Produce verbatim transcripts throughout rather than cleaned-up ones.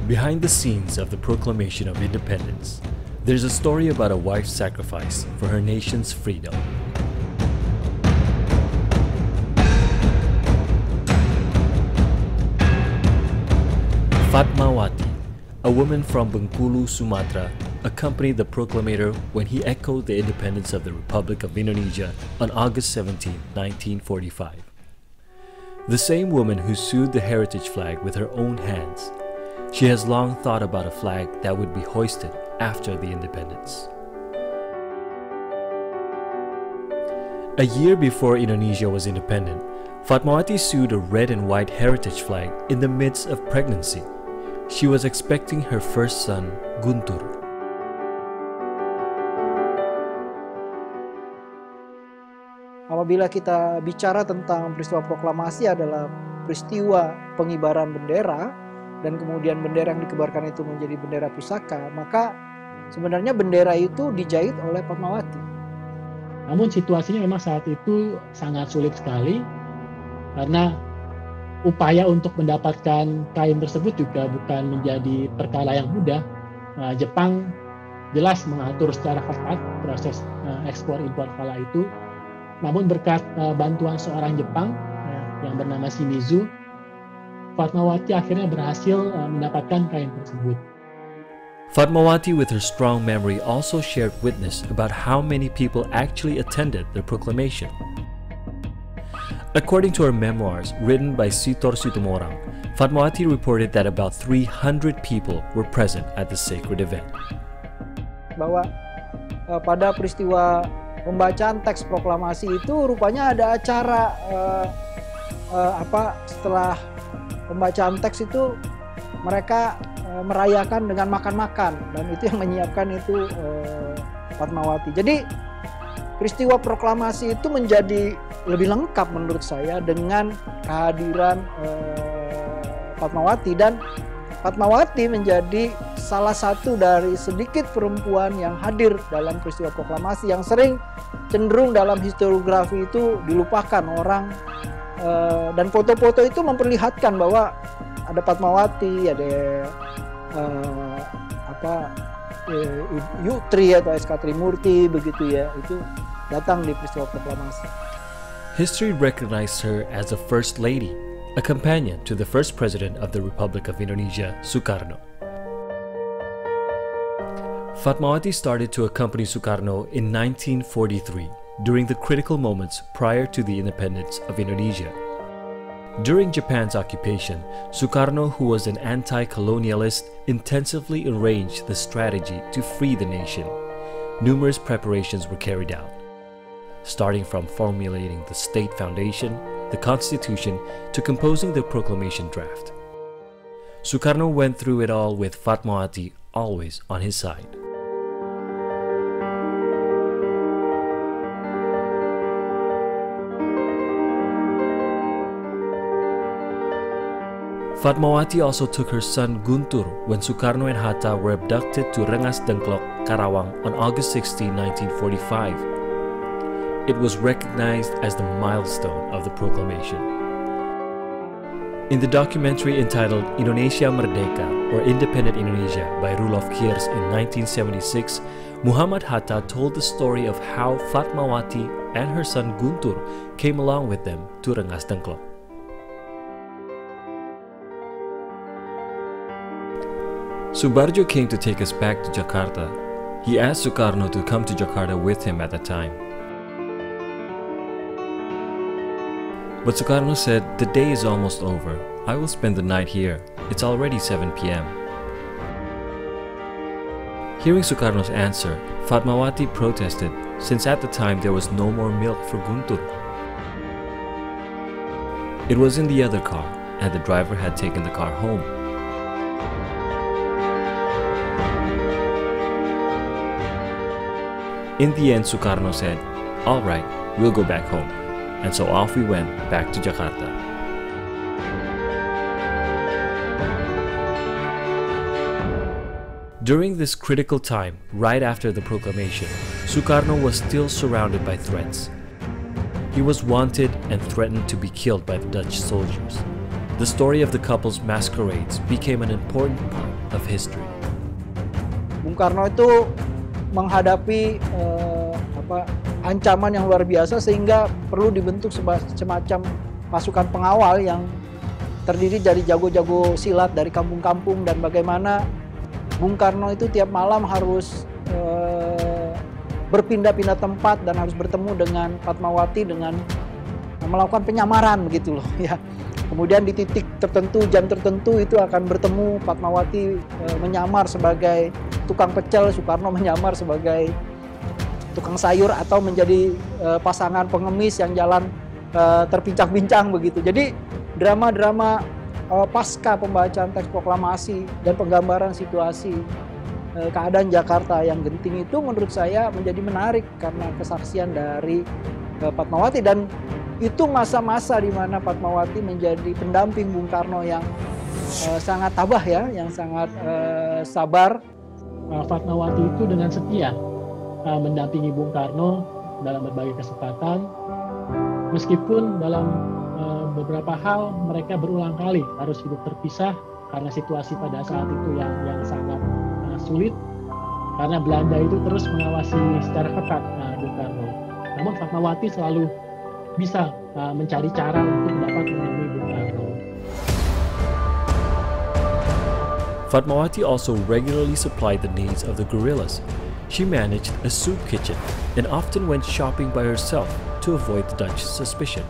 Behind the scenes of the Proclamation of Independence, there's a story about a wife's sacrifice for her nation's freedom. Fatmawati, a woman from Bengkulu, Sumatra, accompanied the proclamator when he echoed the independence of the Republic of Indonesia on August seventeenth, nineteen forty-five. The same woman who sued the heritage flag with her own hands. She has long thought about a flag that would be hoisted after the independence. A year before Indonesia was independent, Fatmawati sued a red and white heritage flag in the midst of pregnancy. She was expecting her first son, Guntur. Apabila kita bicara tentang peristiwa proklamasi adalah peristiwa pengibaran bendera dan kemudian bendera yang dikibarkan itu menjadi bendera pusaka, maka sebenarnya bendera itu dijahit oleh Fatmawati. Namun situasinya memang saat itu sangat sulit sekali karena upaya untuk mendapatkan kain tersebut juga bukan menjadi perkara yang mudah. Nah, Jepang jelas mengatur secara ketat proses uh, ekspor impor kala itu. Namun berkat uh, bantuan seorang Jepang uh, yang bernama Shimizu, Fatmawati akhirnya berhasil uh, mendapatkan kain tersebut. Fatmawati, with her strong memory, also shared witness about how many people actually attended the proclamation. According to her memoirs written by Sitor Situmorang, Fatmawati reported that about three hundred people were present at the sacred event. Bahwa uh, pada peristiwa pembacaan teks proklamasi itu rupanya ada acara uh, uh, apa setelah pembacaan teks itu mereka uh, merayakan dengan makan-makan, dan itu yang menyiapkan itu uh, Fatmawati. Jadi peristiwa proklamasi itu menjadi lebih lengkap menurut saya dengan kehadiran uh, Fatmawati, dan Fatmawati menjadi salah satu dari sedikit perempuan yang hadir dalam peristiwa proklamasi yang sering cenderung dalam historiografi itu dilupakan orang. Uh, dan foto-foto itu memperlihatkan bahwa ada Fatmawati, ada uh, apa uh, Yutri atau S K Trimurti begitu ya, itu datang di peristiwa proklamasi. History recognized her as the First Lady, a companion to the first President of the Republic of Indonesia, Sukarno. Fatmawati started to accompany Sukarno in nineteen forty-three, during the critical moments prior to the independence of Indonesia. During Japan's occupation, Sukarno, who was an anti-colonialist, intensively arranged the strategy to free the nation. Numerous preparations were carried out, starting from formulating the state foundation, the constitution, to composing the proclamation draft. Sukarno went through it all with Fatmawati always on his side. Fatmawati also took her son Guntur when Sukarno and Hatta were abducted to Rengas Dengklok, Karawang on August sixteenth, nineteen forty-five. It was recognized as the milestone of the proclamation. In the documentary entitled Indonesia Merdeka, or Independent Indonesia, by Roelof Kiers in nineteen seventy-six, Muhammad Hatta told the story of how Fatmawati and her son Guntur came along with them to Rengas Dengklok. Subarjo came to take us back to Jakarta. He asked Sukarno to come to Jakarta with him at the time. But Sukarno said, "The day is almost over. I will spend the night here. It's already seven p m" Hearing Sukarno's answer, Fatmawati protested, since at the time there was no more milk for Guntur. It was in the other car, and the driver had taken the car home. In the end, Sukarno said, "All right, we'll go back home." And so off we went back to Jakarta. During this critical time, right after the proclamation, Sukarno was still surrounded by threats. He was wanted and threatened to be killed by the Dutch soldiers. the story of the couple's masquerades became an important part of history. Bung Karno itu menghadapi eh, apa, ancaman yang luar biasa sehingga perlu dibentuk semacam pasukan pengawal yang terdiri dari jago-jago silat dari kampung-kampung, dan bagaimana Bung Karno itu tiap malam harus eh, berpindah-pindah tempat dan harus bertemu dengan Fatmawati dengan melakukan penyamaran begitu loh ya. Kemudian di titik tertentu, jam tertentu itu akan bertemu, Fatmawati e, menyamar sebagai tukang pecel, Soekarno menyamar sebagai tukang sayur, atau menjadi e, pasangan pengemis yang jalan e, terpincang-pincang begitu. Jadi drama-drama e, pasca pembacaan teks proklamasi dan penggambaran situasi e, keadaan Jakarta yang genting itu menurut saya menjadi menarik karena kesaksian dari e, Fatmawati, dan itu masa-masa di mana Fatmawati menjadi pendamping Bung Karno yang uh, sangat tabah ya, yang sangat uh, sabar. Uh, Fatmawati itu dengan setia uh, mendampingi Bung Karno dalam berbagai kesempatan, meskipun dalam uh, beberapa hal mereka berulang kali harus hidup terpisah karena situasi pada saat itu yang yang sangat uh, sulit, karena Belanda itu terus mengawasi secara ketat uh, Bung Karno. Namun Fatmawati selalu bisa uh, mencari cara untuk dapat menemui Bung Karno. Fatmawati also regularly supplied the needs of the guerrillas. She managed a soup kitchen and often went shopping by herself to avoid the Dutch suspicion.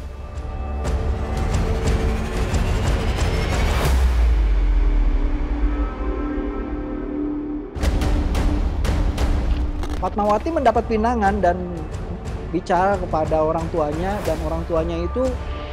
Fatmawati mendapat pinangan dan bicara kepada orang tuanya, dan orang tuanya itu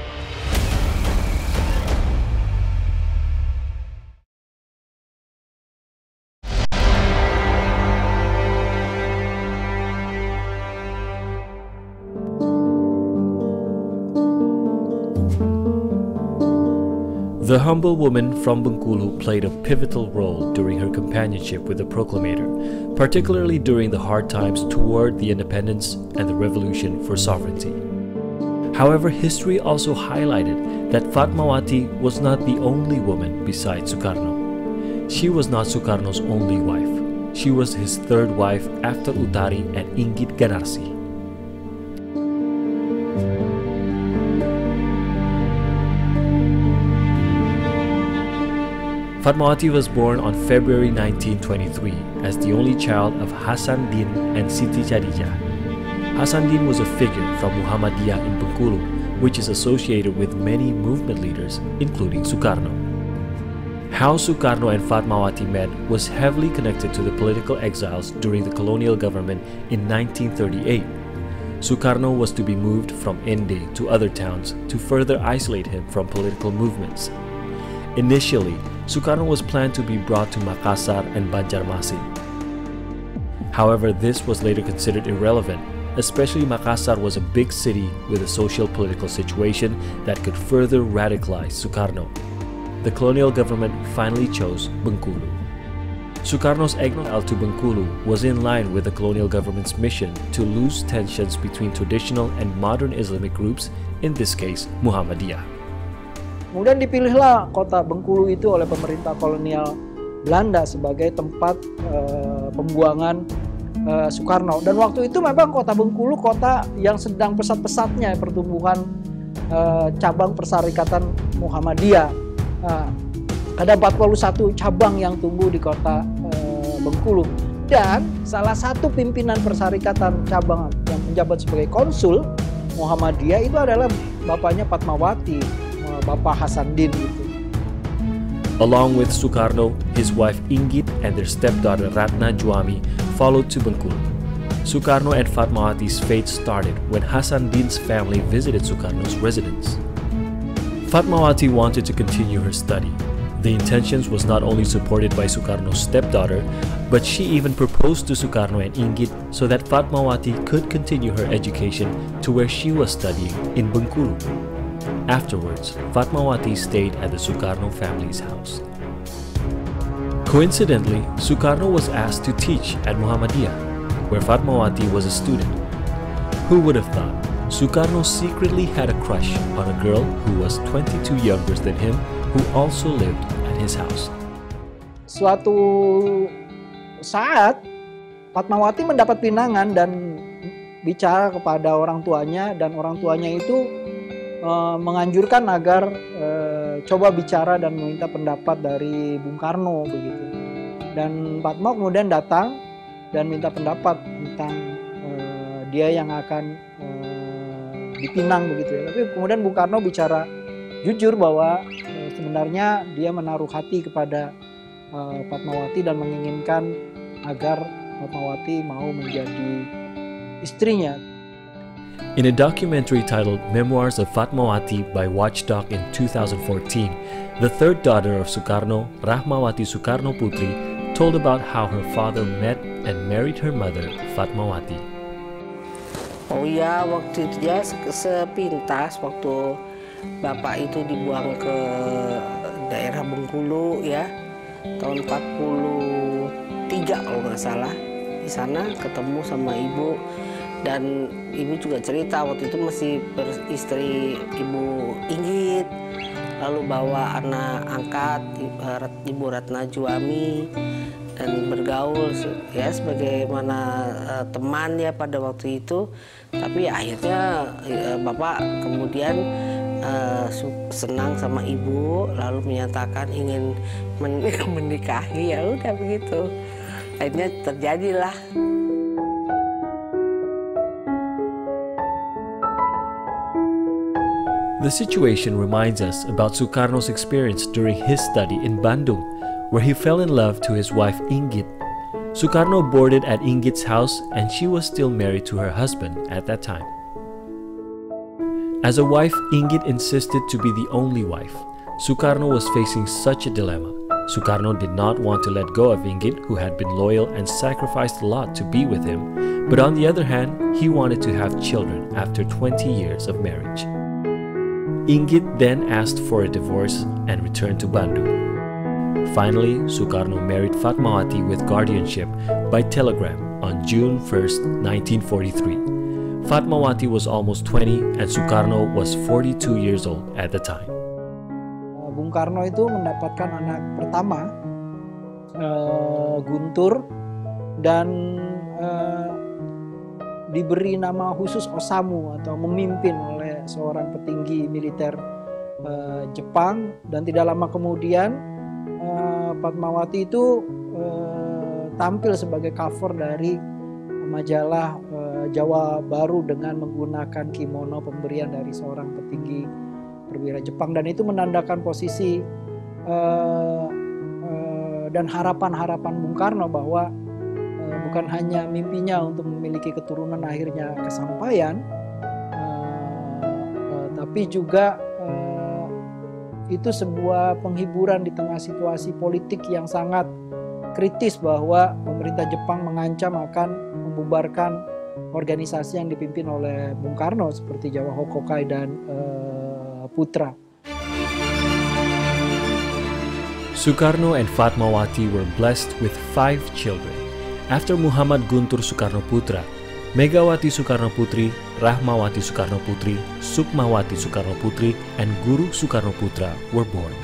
The humble woman from Bengkulu played a pivotal role during her companionship with the proclamator, particularly during the hard times toward the independence and the revolution for sovereignty. However, history also highlighted that Fatmawati was not the only woman besides Sukarno. She was not Sukarno's only wife. She was his third wife after Utari and Inggit Ganarsi. Fatmawati was born on February nineteen twenty-three as the only child of Hasanuddin and Siti Khadijah. Hasanuddin was a figure from Muhammadiyah in Bengkulu, which is associated with many movement leaders, including Sukarno. How Sukarno and Fatmawati met was heavily connected to the political exiles during the colonial government in nineteen thirty-eight. Sukarno was to be moved from Ende to other towns to further isolate him from political movements. Initially, Sukarno was planned to be brought to Makassar and Banjarmasin. However, this was later considered irrelevant, especially Makassar was a big city with a social political situation that could further radicalize Sukarno. The colonial government finally chose Bengkulu. Sukarno's exile to Bengkulu was in line with the colonial government's mission to lose tensions between traditional and modern Islamic groups, in this case Muhammadiyah. Kemudian dipilihlah kota Bengkulu itu oleh pemerintah kolonial Belanda sebagai tempat uh, pembuangan uh, Soekarno. Dan waktu itu memang kota Bengkulu kota yang sedang pesat-pesatnya pertumbuhan uh, cabang Perserikatan Muhammadiyah. Uh, ada empat puluh satu cabang yang tumbuh di kota uh, Bengkulu. Dan salah satu pimpinan Perserikatan cabang yang menjabat sebagai konsul Muhammadiyah itu adalah bapaknya Fatmawati, Bapak Hasanuddin itu. Along with Sukarno, his wife Inggit and their stepdaughter Ratna Juami followed to Bengkulu. Sukarno and Fatmawati's fate started when Hasanuddin's family visited Sukarno's residence. Fatmawati wanted to continue her study. The intentions was not only supported by Sukarno's stepdaughter, but she even proposed to Sukarno and Inggit so that Fatmawati could continue her education to where she was studying in Bengkulu. Afterwards, Fatmawati stayed at the Sukarno family's house. Coincidentally, Sukarno was asked to teach at Muhammadiyah, where Fatmawati was a student. Who would have thought Sukarno secretly had a crush on a girl who was twenty-two younger than him, who also lived at his house. Suatu saat Fatmawati mendapat pinangan dan bicara kepada orang tuanya, dan orang tuanya itu e, menganjurkan agar e, coba bicara dan meminta pendapat dari Bung Karno begitu. Dan Fatma kemudian datang dan minta pendapat tentang e, dia yang akan e, dipinang begitu ya. Tapi kemudian Bung Karno bicara jujur bahwa e, sebenarnya dia menaruh hati kepada e, Fatmawati dan menginginkan agar Fatmawati mau menjadi istrinya. In a documentary titled Memoirs of Fatmawati by Watchdog in two thousand fourteen, the third daughter of Sukarno, Rahmawati Sukarno Putri, told about how her father met and married her mother, Fatmawati. Oh ya, waktu itu ya sepintas waktu bapak itu dibuang ke daerah Bengkulu ya, tahun empat puluh tiga kalau nggak salah. Di sana ketemu sama ibu, dan ibu juga cerita waktu itu masih beristri Ibu Inggit, lalu bawa anak angkat Ibu Ratna Juami dan bergaul ya sebagaimana uh, teman ya pada waktu itu. Tapi akhirnya uh, bapak kemudian uh, senang sama ibu, lalu menyatakan ingin men menikahi, ya udah begitu. Akhirnya terjadilah. The situation reminds us about Sukarno's experience during his study in Bandung, where he fell in love to his wife Inggit. Sukarno boarded at Inggit's house, and she was still married to her husband at that time. As a wife, Inggit insisted to be the only wife. Sukarno was facing such a dilemma. Sukarno did not want to let go of Inggit, who had been loyal and sacrificed a lot to be with him, but on the other hand, he wanted to have children after twenty years of marriage. Inggit then asked for a divorce and returned to Bandung. Finally, Sukarno married Fatmawati with guardianship by telegram on June first, nineteen forty-three. Fatmawati was almost twenty and Sukarno was forty-two years old at the time. Bung Karno itu mendapatkan anak pertama, uh, Guntur, dan uh, diberi nama khusus Osamu atau memimpin oleh seorang petinggi militer uh, Jepang. Dan tidak lama kemudian uh, Fatmawati itu uh, tampil sebagai cover dari majalah uh, Jawa Baru dengan menggunakan kimono pemberian dari seorang petinggi perwira Jepang, dan itu menandakan posisi uh, uh, dan harapan-harapan Bung Karno bahwa uh, bukan hanya mimpinya untuk memiliki keturunan akhirnya kesampaian, uh, uh, tapi juga uh, itu sebuah penghiburan di tengah situasi politik yang sangat kritis bahwa pemerintah Jepang mengancam akan membubarkan organisasi yang dipimpin oleh Bung Karno seperti Jawa Hokokai dan uh, Putra. Sukarno and Fatmawati were blessed with five children. After Muhammad Guntur Sukarno Putra, Megawati Sukarno Putri, Rahmawati Sukarno Putri, Sukmawati Sukarno Putri, and Guru Sukarno Putra were born.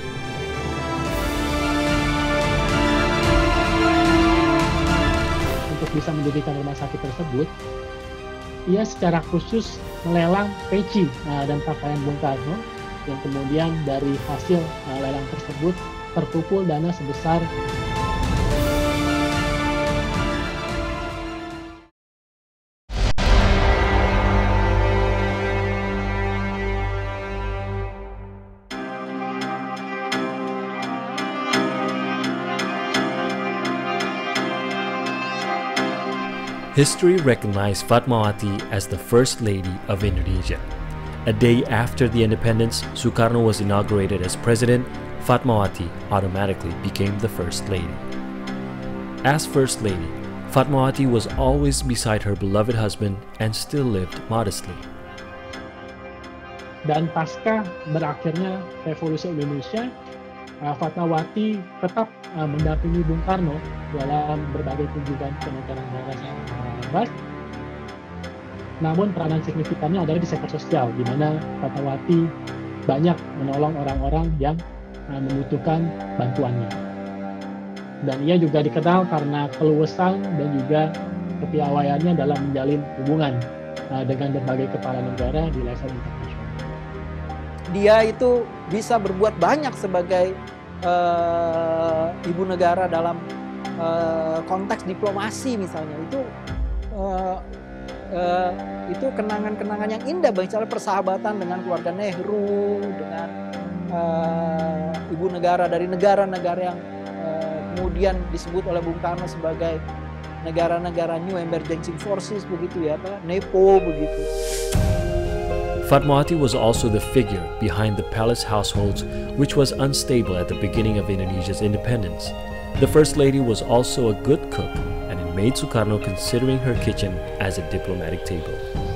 Untuk bisa mendirikan rumah sakit tersebut, ia secara khusus melelang peci uh, dan pakaian Bung Karno, yang kemudian dari hasil uh, lelang tersebut terkumpul dana sebesar History recognized Fatmawati as the First Lady of Indonesia. A day after the independence, Sukarno was inaugurated as president. Fatmawati automatically became the First Lady. As First Lady, Fatmawati was always beside her beloved husband and still lived modestly. Dan pasca berakhirnya Revolusi Indonesia, Fatmawati tetap mendampingi Bung Karno dalam berbagai kunjungan ke negara-negara sahabat. namun peranan signifikannya adalah di sektor sosial, di mana Fatmawati banyak menolong orang-orang yang uh, membutuhkan bantuannya. Dan ia juga dikenal karena keluasan dan juga kepiawaiannya dalam menjalin hubungan uh, dengan berbagai kepala negara di level internasional. Dia itu bisa berbuat banyak sebagai uh, ibu negara dalam uh, konteks diplomasi misalnya. Itu uh, uh, itu kenangan-kenangan yang indah, bicara persahabatan dengan keluarga Nehru, dengan uh, ibu negara dari negara-negara yang uh, kemudian disebut oleh Bung Karno sebagai negara-negara New Emerging Forces, begitu ya, Pak, NEPO begitu. Fatmawati was also the figure behind the palace households, which was unstable at the beginning of Indonesia's independence. The First Lady was also a good cook, and it made Sukarno considering her kitchen as a diplomatic table.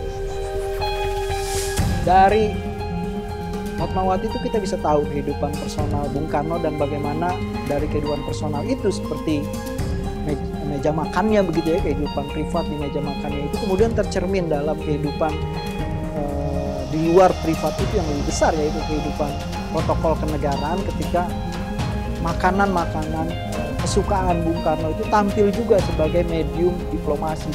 Dari Fatmawati itu kita bisa tahu kehidupan personal Bung Karno dan bagaimana dari kehidupan personal itu seperti meja, meja makannya begitu ya, kehidupan privat di meja makannya itu kemudian tercermin dalam kehidupan uh, di luar privat itu yang lebih besar, yaitu kehidupan protokol kenegaraan ketika makanan-makanan uh, kesukaan Bung Karno itu tampil juga sebagai medium diplomasi.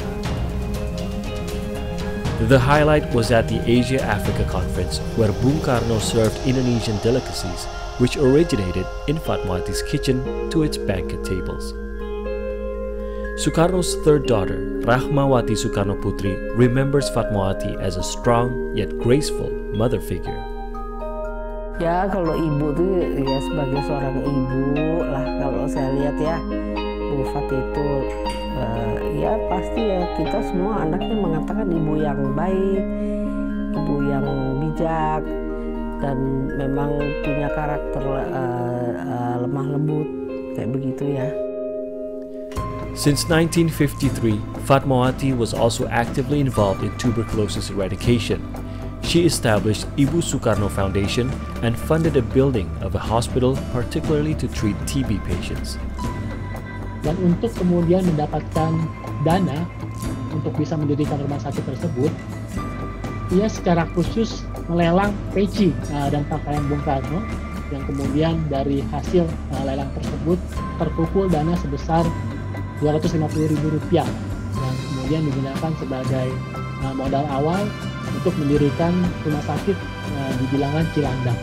The highlight was at the Asia-Africa Conference, where Bung Karno served Indonesian delicacies, which originated in Fatmawati's kitchen to its banquet tables. Sukarno's third daughter, Rahmawati Sukarno Putri, remembers Fatmawati as a strong yet graceful mother figure. Ya, kalau ibu tuh ya sebagai seorang ibu lah, kalau saya lihat ya, Bu Fat itu uh, ya pasti ya kita semua anaknya mengatakan ibu yang baik, ibu yang bijak, dan memang punya karakter uh, uh, lemah lembut kayak begitu ya. Since nineteen fifty-three, Fatmawati was also actively involved in tuberculosis eradication. She established Ibu Sukarno Foundation and funded a building of a hospital particularly to treat T B patients. Dan untuk kemudian mendapatkan dana untuk bisa mendirikan rumah sakit tersebut, ia secara khusus melelang peci uh, dan pakaian Bung Karno, yang kemudian dari hasil uh, lelang tersebut terkumpul dana sebesar dua ratus lima puluh ribu rupiah yang kemudian digunakan sebagai uh, modal awal untuk mendirikan rumah sakit uh, di bilangan Cilandak.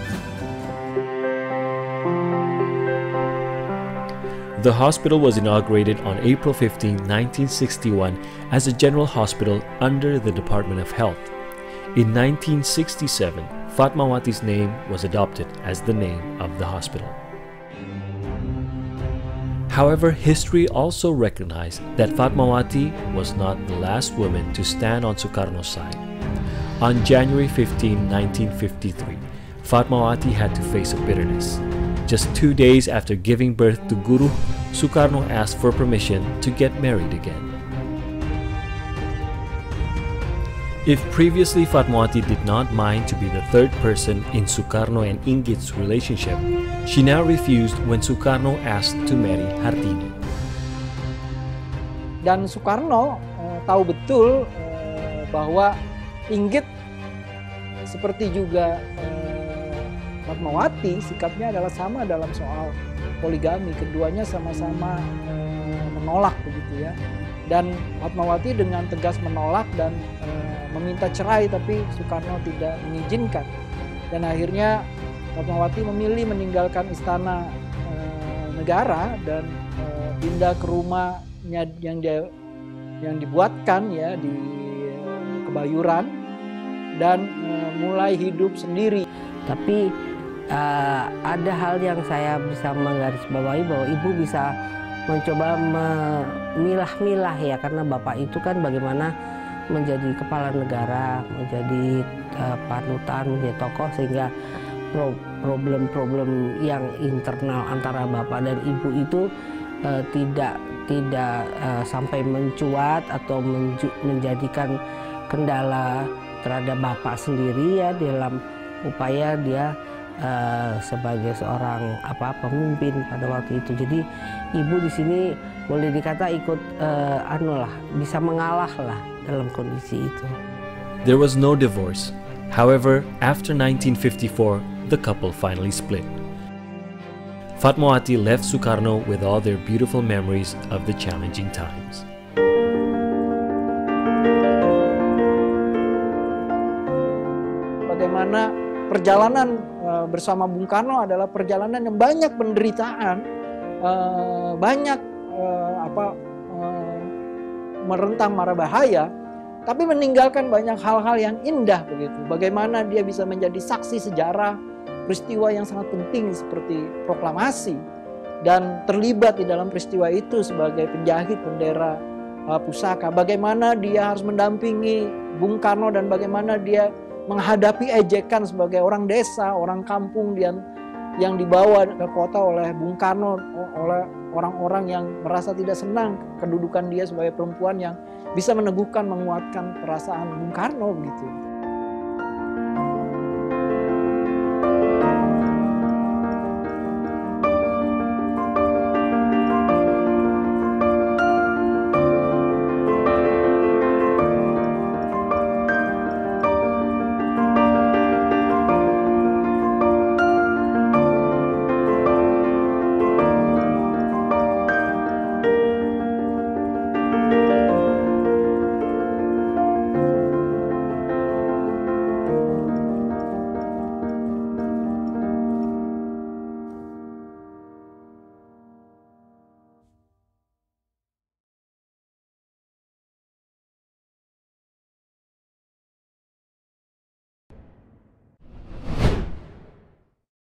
The hospital was inaugurated on April fifteenth, nineteen sixty-one as a general hospital under the Department of Health. In nineteen sixty-seven, Fatmawati's name was adopted as the name of the hospital. However, history also recognized that Fatmawati was not the last woman to stand on Sukarno's side. On January fifteenth, nineteen fifty-three, Fatmawati had to face a bitterness. Just two days after giving birth to Guru, Sukarno asked for permission to get married again. If previously Fatmawati did not mind to be the third person in Sukarno and Inggit's relationship, she now refused when Sukarno asked to marry Hartini. Dan Sukarno eh, tahu betul eh, bahwa Inggit seperti juga eh, Fatmawati sikapnya adalah sama dalam soal poligami. Keduanya sama-sama e, menolak begitu ya. Dan Fatmawati dengan tegas menolak dan e, meminta cerai, tapi Sukarno tidak mengizinkan. Dan akhirnya Fatmawati memilih meninggalkan istana e, negara dan e, pindah ke rumahnya yang dia yang dibuatkan ya di e, Kebayoran dan e, mulai hidup sendiri. Tapi Uh, ada hal yang saya bisa menggarisbawahi bahwa ibu bisa mencoba memilah-milah ya, karena bapak itu kan bagaimana menjadi kepala negara, menjadi uh, panutan, menjadi tokoh, sehingga problem-problem yang internal antara bapak dan ibu itu uh, tidak tidak uh, sampai mencuat atau menju menjadikan kendala terhadap bapak sendiri ya dalam upaya dia Uh, sebagai seorang apa pemimpin pada waktu itu. Jadi ibu di sini boleh dikata ikut uh, anu lah, bisa mengalah lah dalam kondisi itu. There was no divorce. However, after nineteen fifty-four, the couple finally split. Fatmawati left Sukarno with all their beautiful memories of the challenging times. Bagaimana perjalanan uh, bersama Bung Karno adalah perjalanan yang banyak penderitaan, uh, banyak uh, apa uh, merentang mara bahaya, tapi meninggalkan banyak hal-hal yang indah begitu. Bagaimana dia bisa menjadi saksi sejarah peristiwa yang sangat penting seperti proklamasi dan terlibat di dalam peristiwa itu sebagai penjahit bendera uh, pusaka. Bagaimana dia harus mendampingi Bung Karno dan bagaimana dia menghadapi ejekan sebagai orang desa, orang kampung yang yang dibawa ke kota oleh Bung Karno, oleh orang-orang yang merasa tidak senang kedudukan dia sebagai perempuan yang bisa meneguhkan, menguatkan perasaan Bung Karno begitu.